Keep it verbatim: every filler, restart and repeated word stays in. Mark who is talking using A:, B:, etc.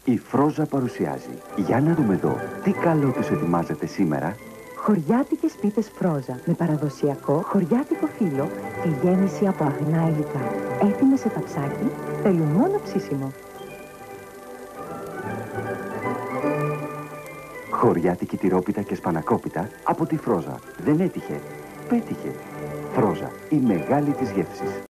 A: Η Φρόζα παρουσιάζει. Για να δούμε εδώ, τι καλό τους ετοιμάζεται σήμερα.
B: Χωριάτικες πίτες Φρόζα με παραδοσιακό χωριάτικο φύλλο και γέμιση από αγνά υλικά. Έτοιμες σε ταψάκι, θέλουν μόνο ψήσιμο.
A: Χωριάτικη τυρόπιτα και σπανακόπιτα από τη Φρόζα. Δεν έτυχε, πέτυχε. Φρόζα, η μεγάλη της γεύσης.